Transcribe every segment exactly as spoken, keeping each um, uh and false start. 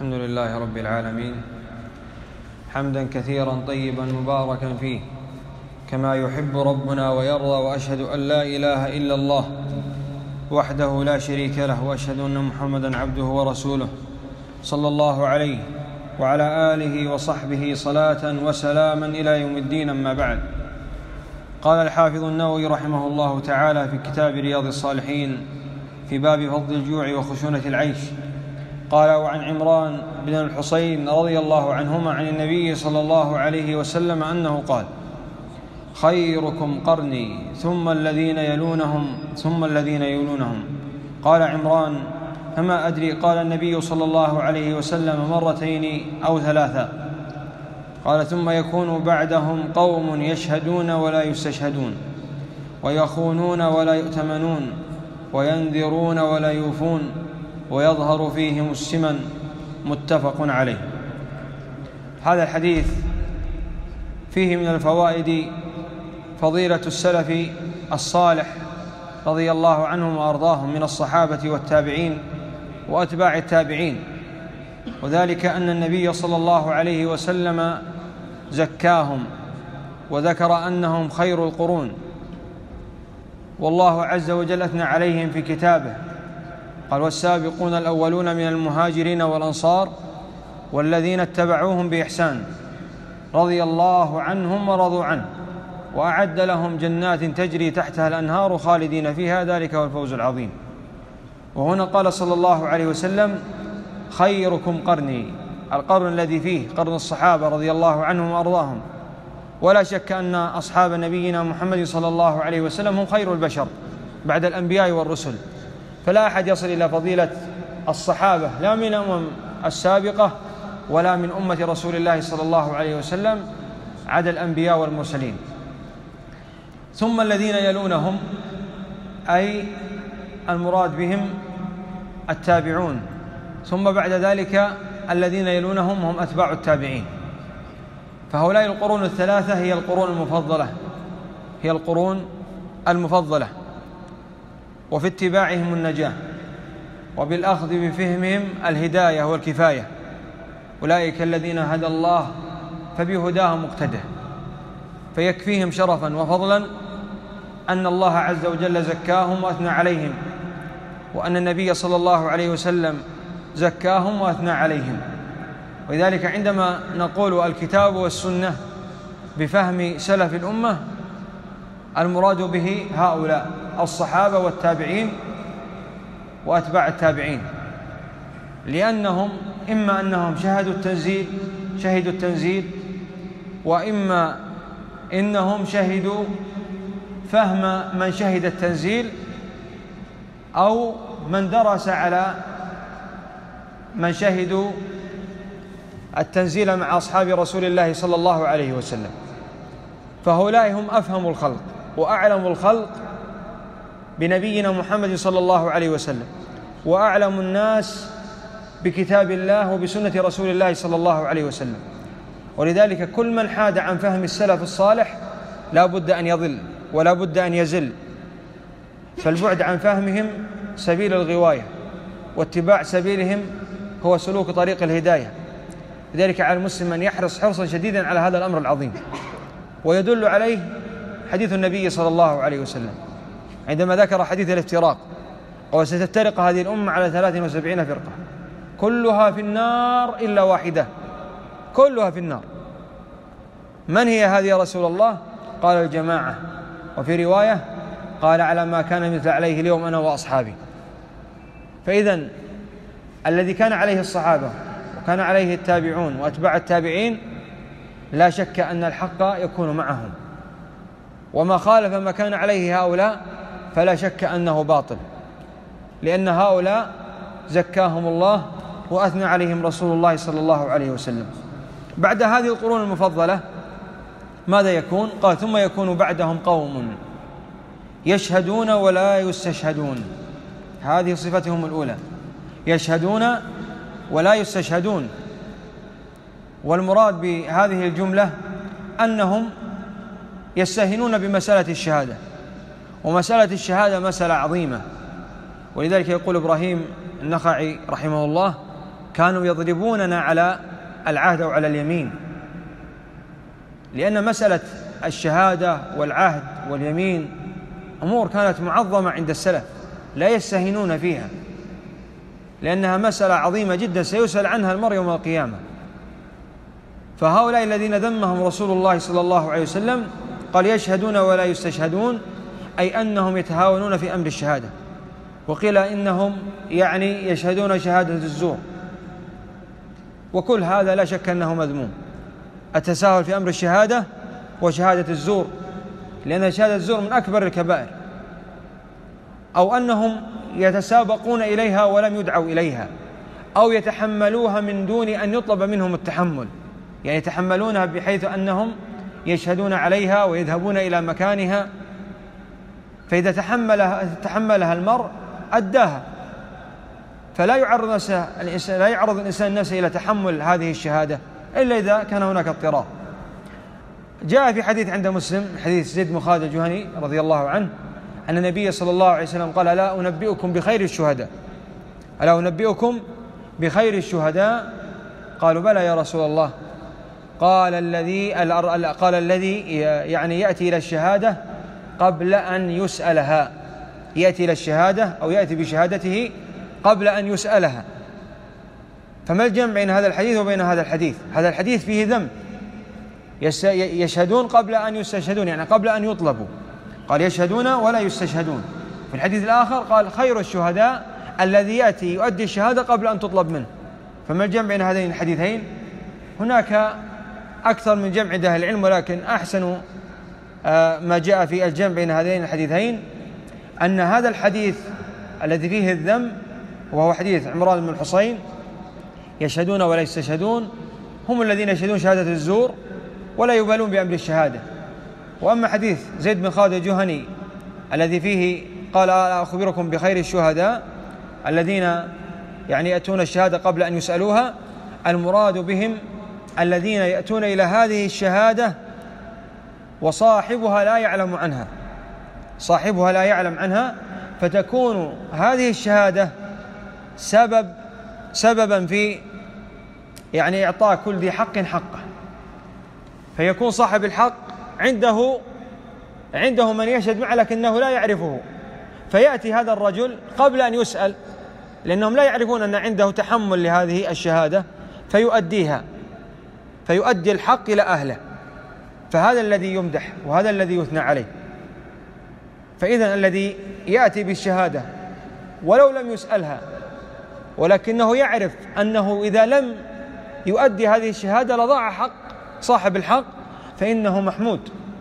الحمد لله رب العالمين، حمدا كثيرا طيبا مباركا فيه كما يحب ربنا ويرضى، وأشهد أن لا إله إلا الله وحده لا شريك له، وأشهد أن محمدا عبده ورسوله صلى الله عليه وعلى آله وصحبه صلاة وسلاما إلى يوم الدين. أما بعد، قال الحافظ النووي رحمه الله تعالى في كتاب رياض الصالحين في باب فضل الجوع وخشونة العيش، قال: وعن عمران بن الحصين رضي الله عنهما عن النبي صلى الله عليه وسلم أنه قال: خيركم قرني ثم الذين يلونهم ثم الذين يلونهم. قال عمران: فما أدري. قال النبي صلى الله عليه وسلم: مرتين أو ثلاثا. قال: ثم يكون بعدهم قوم يشهدون ولا يستشهدون، ويخونون ولا يؤتمنون، وينذرون ولا يوفون، ويظهر فيهم السمن. متفق عليه. هذا الحديث فيه من الفوائد فضيلة السلف الصالح رضي الله عنهم وأرضاهم من الصحابة والتابعين وأتباع التابعين، وذلك أن النبي صلى الله عليه وسلم زكاهم وذكر أنهم خير القرون، والله عز وجل أثنى عليهم في كتابه، قال: والسابقون الأولون من المهاجرين والأنصار والذين اتبعوهم بإحسان رضي الله عنهم ورضوا عنه وأعد لهم جنات تجري تحتها الأنهار خالدين فيها، ذلك هو الفوز العظيم. وهنا قال صلى الله عليه وسلم: خيركم قرني، القرن الذي فيه قرن الصحابة رضي الله عنهم وأرضاهم. ولا شك أن أصحاب نبينا محمد صلى الله عليه وسلم هم خير البشر بعد الأنبياء والرسل، فلا أحد يصل إلى فضيلة الصحابة لا من الأمم السابقة ولا من أمة رسول الله صلى الله عليه وسلم عدا الأنبياء والمرسلين. ثم الذين يلونهم، أي المراد بهم التابعون، ثم بعد ذلك الذين يلونهم هم أتباع التابعين. فهؤلاء القرون الثلاثة هي القرون المفضلة هي القرون المفضلة وفي اتباعهم النجاة، وبالأخذ بفهمهم الهداية والكفاية. أولئك الذين هدى الله فبهداه مقتده، فيكفيهم شرفا وفضلا أن الله عز وجل زكاهم وأثنى عليهم، وأن النبي صلى الله عليه وسلم زكاهم وأثنى عليهم. ولذلك عندما نقول الكتاب والسنة بفهم سلف الأمة، المراد به هؤلاء الصحابة والتابعين وأتباع التابعين، لأنهم إما أنهم شهدوا التنزيل شهدوا التنزيل وإما إنهم شهدوا فهم من شهد التنزيل، أو من درس على من شهدوا التنزيل مع أصحاب رسول الله صلى الله عليه وسلم. فهؤلاء هم أفهم الخلق وأعلم الخلق بنبينا محمد صلى الله عليه وسلم، وأعلم الناس بكتاب الله وبسنة رسول الله صلى الله عليه وسلم. ولذلك كل من حاد عن فهم السلف الصالح لا بد أن يضل ولا بد أن يزل، فالبعد عن فهمهم سبيل الغواية، واتباع سبيلهم هو سلوك طريق الهداية. لذلك على المسلم أن يحرص حرصا شديدا على هذا الأمر العظيم، ويدل عليه حديث النبي صلى الله عليه وسلم عندما ذكر حديث الافتراق: وستفترق هذه الأمة على ثلاث وسبعين فرقة كلها في النار إلا واحدة، كلها في النار. من هي هذه يا رسول الله؟ قال: الجماعة. وفي رواية قال: على ما كان مثل عليه اليوم أنا وأصحابي. فإذن الذي كان عليه الصحابة وكان عليه التابعون وأتباع التابعين لا شك أن الحق يكون معهم، وما خالف ما كان عليه هؤلاء فلا شك أنه باطل، لأن هؤلاء زكاهم الله وأثنى عليهم رسول الله صلى الله عليه وسلم. بعد هذه القرون المفضلة ماذا يكون؟ قال: ثم يكون بعدهم قوم يشهدون ولا يستشهدون. هذه صفتهم الأولى، يشهدون ولا يستشهدون. والمراد بهذه الجملة أنهم يستهينون بمسألة الشهادة، ومسألة الشهادة مسألة عظيمة. ولذلك يقول إبراهيم النخعي رحمه الله: كانوا يضربوننا على العهد أو على اليمين، لأن مسألة الشهادة والعهد واليمين أمور كانت معظمة عند السلف لا يستهينون فيها، لأنها مسألة عظيمة جدا سيسأل عنها المرء يوم القيامة. فهؤلاء الذين ذمهم رسول الله صلى الله عليه وسلم قال يشهدون ولا يستشهدون، أي أنهم يتهاونون في أمر الشهادة، وقيل إنهم يعني يشهدون شهادة الزور، وكل هذا لا شك أنه مذموم، التساهل في أمر الشهادة وشهادة الزور، لأن شهادة الزور من أكبر الكبائر، أو أنهم يتسابقون إليها ولم يدعوا إليها، أو يتحملوها من دون أن يطلب منهم التحمل، يعني يتحملونها بحيث أنهم يشهدون عليها ويذهبون إلى مكانها، فإذا تحملها, تحملها المرء أداها، فلا يعرض الإنسان لا يعرض الإنسان نفسه إلى تحمل هذه الشهادة إلا إذا كان هناك اضطرار. جاء في حديث عند مسلم حديث زيد بن خالد الجهني رضي الله عنه أن النبي صلى الله عليه وسلم قال ألا أنبئكم بخير الشهداء ألا أنبئكم بخير الشهداء قالوا بلى يا رسول الله. قال الذي قال الذي يعني يأتي إلى الشهادة قبل أن يسألها، يأتي إلى الشهادة أو يأتي بشهادته قبل أن يسألها. فما الجمع بين هذا الحديث وبين هذا الحديث؟ هذا الحديث فيه ذم، يشهدون قبل أن يستشهدون، يعني قبل أن يطلبوا، قال يشهدون ولا يستشهدون. في الحديث الآخر قال خير الشهداء الذي يأتي يؤدي الشهادة قبل أن تطلب منه. فما الجمع بين هذين الحديثين؟ هناك أكثر من جمع عند أهل العلم، ولكن أحسن ما جاء في الجمع بين هذين الحديثين أن هذا الحديث الذي فيه الذم وهو حديث عمران بن الحصين يشهدون ولا يستشهدون، هم الذين يشهدون شهادة الزور ولا يبالون بأمر الشهادة. وأما حديث زيد بن خالد الجهني الذي فيه قال أخبركم بخير الشهداء الذين يعني يأتون الشهادة قبل أن يسألوها، المراد بهم الذين يأتون إلى هذه الشهادة وصاحبها لا يعلم عنها، صاحبها لا يعلم عنها، فتكون هذه الشهادة سبب سببا في يعني إعطاء كل ذي حق حقه، فيكون صاحب الحق عنده عنده من يشهد معه لكنه لا يعرفه، فيأتي هذا الرجل قبل أن يسأل، لأنهم لا يعرفون أن عنده تحمل لهذه الشهادة، فيؤديها، فيؤدي الحق إلى أهله، فهذا الذي يمدح وهذا الذي يثنى عليه. فإذا الذي يأتي بالشهادة ولو لم يسألها ولكنه يعرف أنه إذا لم يؤدي هذه الشهادة لضاع حق صاحب الحق، فإنه محمود،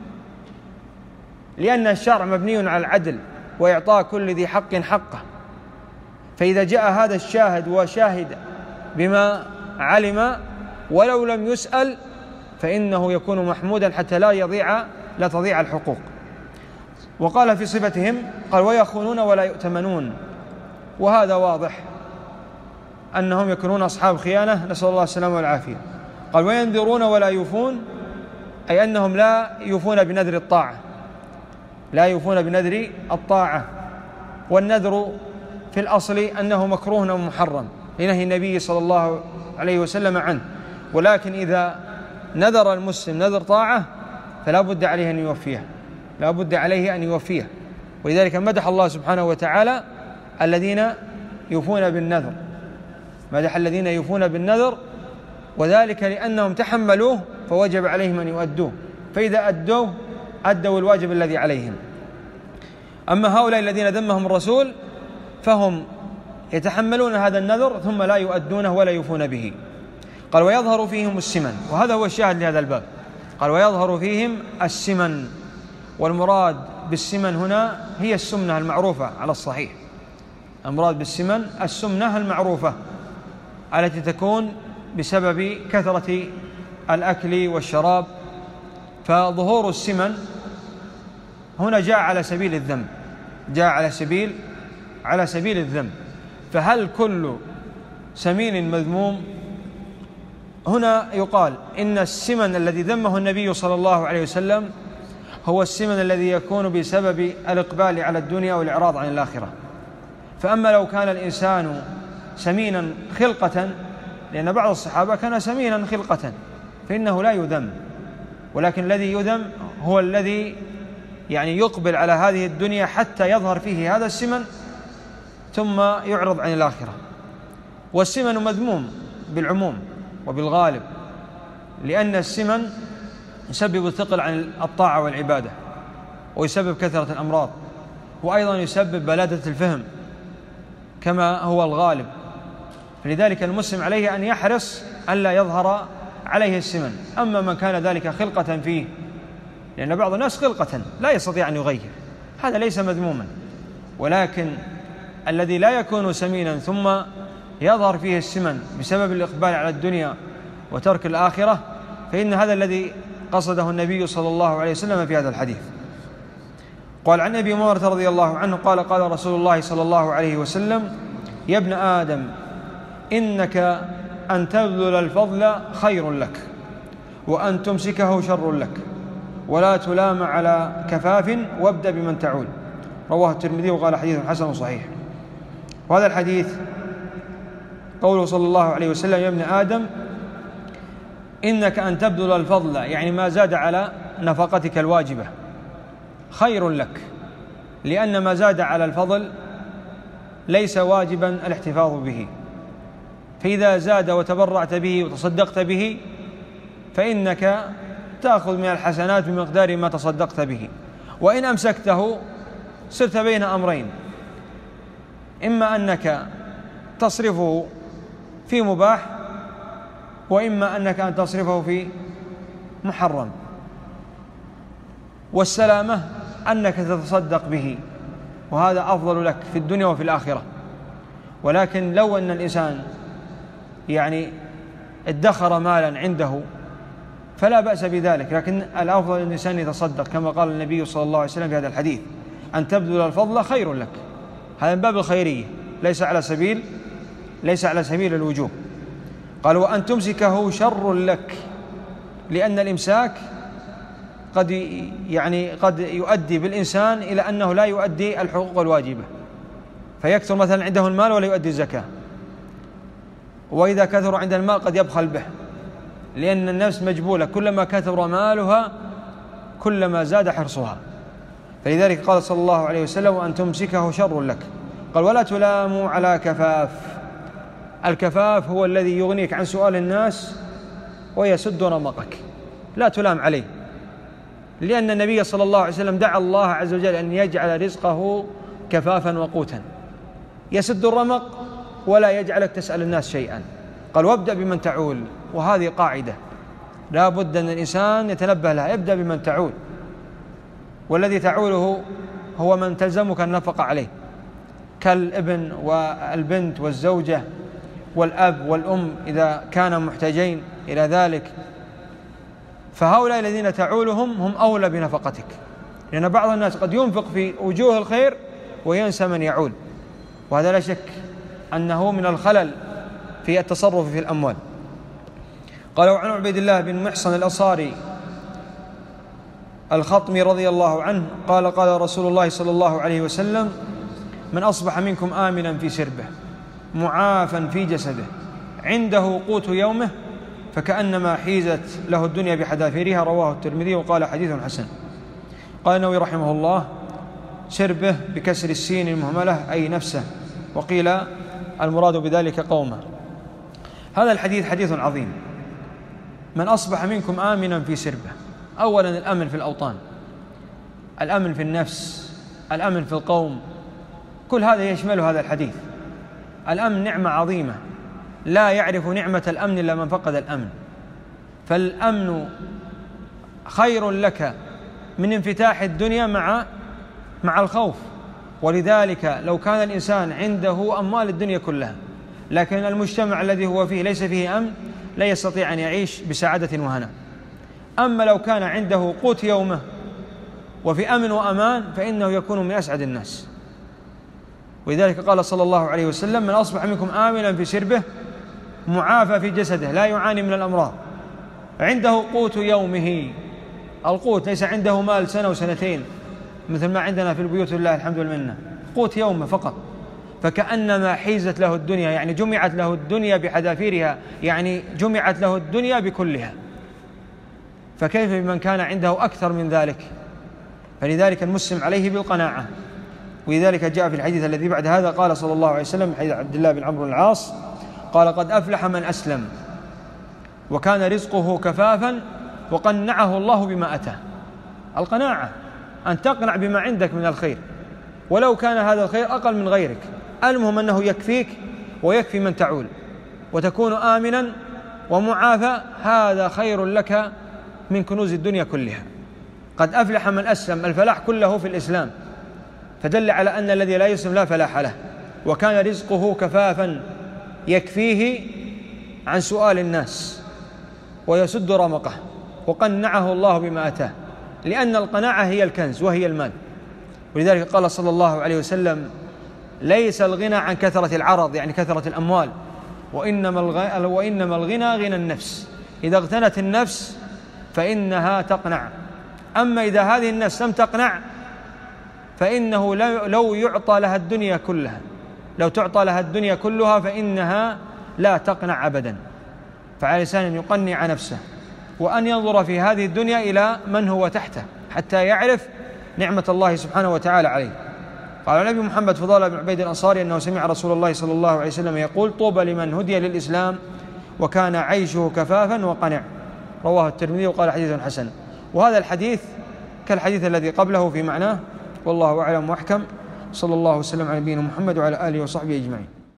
لأن الشرع مبني على العدل وإعطاء كل ذي حق حقه. فإذا جاء هذا الشاهد وشاهد بما علم ولو لم يسأل فإنه يكون محمودا حتى لا يضيع لا تضيع الحقوق. وقال في صفتهم قال ويخونون ولا يؤتمنون، وهذا واضح أنهم يكونون أصحاب خيانة، نسأل الله السلامة والعافية. قال وينذرون ولا يوفون، أي أنهم لا يوفون بنذر الطاعة، لا يوفون بنذر الطاعة. والنذر في الأصل أنه مكروه أو محرم لنهي النبي صلى الله عليه وسلم عنه، ولكن إذا نذر المسلم نذر طاعة فلا بد عليه أن يوفيه، لا بد عليه أن يوفيه. ولذلك مدح الله سبحانه وتعالى الذين يوفون بالنذر، مدح الذين يوفون بالنذر، وذلك لأنهم تحملوه فوجب عليهم أن يؤدوه، فإذا أدوه أدوا الواجب الذي عليهم. أما هؤلاء الذين ذمهم الرسول فهم يتحملون هذا النذر ثم لا يؤدونه ولا يوفون به. قال ويظهر فيهم السمن، وهذا هو الشاهد لهذا الباب. قال ويظهر فيهم السمن، والمراد بالسمن هنا هي السمنة المعروفة على الصحيح، المراد بالسمن السمنة المعروفة التي تكون بسبب كثرة الأكل والشراب. فظهور السمن هنا جاء على سبيل الذم، جاء على سبيل على سبيل الذم. فهل كل سمين مذموم؟ هنا يقال إن السمن الذي ذمه النبي صلى الله عليه وسلم هو السمن الذي يكون بسبب الإقبال على الدنيا والإعراض عن الآخرة. فأما لو كان الإنسان سمينا خلقة لأن بعض الصحابة كان سمينا خلقة فإنه لا يذم، ولكن الذي يذم هو الذي يعني يقبل على هذه الدنيا حتى يظهر فيه هذا السمن ثم يعرض عن الآخرة. والسمن مذموم بالعموم وبالغالب، لأن السمن يسبب الثقل عن الطاعة والعبادة، ويسبب كثرة الأمراض، وأيضا يسبب بلادة الفهم كما هو الغالب. فلذلك المسلم عليه أن يحرص ألا يظهر عليه السمن. أما من كان ذلك خلقة فيه، لأن بعض الناس خلقة لا يستطيع أن يغير، هذا ليس مذموما، ولكن الذي لا يكون سمينا ثم يظهر فيه السمن بسبب الإقبال على الدنيا وترك الآخرة، فإن هذا الذي قصده النبي صلى الله عليه وسلم في هذا الحديث. قال عن أبي هريرة رضي الله عنه قال قال رسول الله صلى الله عليه وسلم: يا ابن آدم إنك أن تبذل الفضل خير لك، وأن تمسكه شر لك، ولا تلام على كفاف، وابدأ بمن تعول. رواه الترمذي وقال حديث حسن صحيح. وهذا الحديث قوله صلى الله عليه وسلم: يا ابن آدم إنك أن تبذل الفضل، يعني ما زاد على نفقتك الواجبة، خير لك، لأن ما زاد على الفضل ليس واجبا الاحتفاظ به، فإذا زاد وتبرعت به وتصدقت به فإنك تأخذ من الحسنات بمقدار ما تصدقت به. وإن أمسكته صرت بين أمرين: إما أنك تصرفه في مباح، وإما أنك أن تصرفه في محرم. والسلامة أنك تتصدق به، وهذا أفضل لك في الدنيا وفي الآخرة. ولكن لو أن الإنسان يعني ادخر مالا عنده فلا بأس بذلك، لكن الأفضل أن الإنسان يتصدق كما قال النبي صلى الله عليه وسلم في هذا الحديث: أن تبذل الفضل خير لك. هذا من باب الخيرية، ليس على سبيل ليس على سبيل الوجوب. قال: وأن تمسكه شر لك، لأن الإمساك قد يعني قد يؤدي بالإنسان إلى أنه لا يؤدي الحقوق الواجبة، فيكثر مثلا عنده المال ولا يؤدي الزكاة، وإذا كثر عند المال قد يبخل به، لأن النفس مجبولة، كلما كثر مالها كلما زاد حرصها. فلذلك قال صلى الله عليه وسلم: وأن تمسكه شر لك. قال: ولا تلاموا على كفاف. الكفاف هو الذي يغنيك عن سؤال الناس ويسد رمقك، لا تلام عليه، لأن النبي صلى الله عليه وسلم دعا الله عز وجل أن يجعل رزقه كفافا وقوتا يسد الرمق ولا يجعلك تسأل الناس شيئا. قال: وابدأ بمن تعول. وهذه قاعدة لا بد أن الإنسان يتنبه لها: ابدأ بمن تعول، والذي تعوله هو من تلزمك النفقة عليه، كالابن والبنت والزوجة والأب والأم إذا كانا محتاجين إلى ذلك. فهؤلاء الذين تعولهم هم أولى بنفقتك، لأن بعض الناس قد ينفق في وجوه الخير وينسى من يعول، وهذا لا شك أنه من الخلل في التصرف في الأموال. قال: وعن عبيد الله بن محصن الأنصاري الخطمي رضي الله عنه قال: قال رسول الله صلى الله عليه وسلم: من أصبح منكم آمنا في سربه معافا في جسده عنده قوت يومه فكأنما حيزت له الدنيا بحذافيرها. رواه الترمذي وقال حديث حسن. قال النووي رحمه الله: سربه بكسر السين المهملة أي نفسه، وقيل المراد بذلك قومه. هذا الحديث حديث عظيم. من أصبح منكم آمنا في سربه، أولا الأمن في الأوطان، الأمن في النفس، الأمن في القوم، كل هذا يشمل هذا الحديث. الأمن نعمة عظيمة، لا يعرف نعمة الأمن إلا من فقد الأمن، فالأمن خير لك من انفتاح الدنيا مع مع الخوف. ولذلك لو كان الإنسان عنده أموال الدنيا كلها لكن المجتمع الذي هو فيه ليس فيه أمن لا يستطيع أن يعيش بسعادة وهنا. أما لو كان عنده قوت يومه وفي أمن وأمان فإنه يكون من أسعد الناس. ولذلك قال صلى الله عليه وسلم: من أصبح منكم آمنا في سربه معافى في جسده لا يعاني من الأمراض عنده قوت يومه. القوت ليس عنده مال سنة وسنتين مثل ما عندنا في البيوت لله الحمد والمنة، قوت يومه فقط. فكأنما حيزت له الدنيا، يعني جمعت له الدنيا بحذافيرها، يعني جمعت له الدنيا بكلها، فكيف بمن كان عنده أكثر من ذلك؟ فلذلك المسلم عليه بالقناعة. ولذلك جاء في الحديث الذي بعد هذا قال صلى الله عليه وسلم حديث عبد الله بن عمرو بن العاص قال: قد أفلح من أسلم وكان رزقه كفافا وقنعه الله بما أتاه. القناعة أن تقنع بما عندك من الخير، ولو كان هذا الخير أقل من غيرك، المهم أنه يكفيك ويكفي من تعول، وتكون آمنا ومعافى، هذا خير لك من كنوز الدنيا كلها. قد أفلح من أسلم، الفلاح كله في الإسلام، فدل على أن الذي لا يسلم لا فلاح له. وكان رزقه كفافا، يكفيه عن سؤال الناس ويسد رمقه، وقنعه الله بما أتاه، لأن القناعة هي الكنز وهي المال. ولذلك قال صلى الله عليه وسلم: ليس الغنى عن كثرة العرض، يعني كثرة الأموال، وإنما الغنى, وإنما الغنى غنى النفس. إذا اغتنت النفس فإنها تقنع، أما إذا هذه النفس لم تقنع فإنه لو يعطى لها الدنيا كلها، لو تعطى لها الدنيا كلها فإنها لا تقنع أبدا. فعلى الإنسان أن يقنع نفسه، وأن ينظر في هذه الدنيا إلى من هو تحته حتى يعرف نعمة الله سبحانه وتعالى عليه. قال النبي محمد فضال بن عبيد الأنصاري أنه سمع رسول الله صلى الله عليه وسلم يقول: طوبى لمن هدي للإسلام وكان عيشه كفافا وقنع. رواه الترمذي وقال حديث حسن. وهذا الحديث كالحديث الذي قبله في معناه، والله أعلم وأحكم. صلى الله وسلم على نبينا محمد وعلى آله وصحبه أجمعين.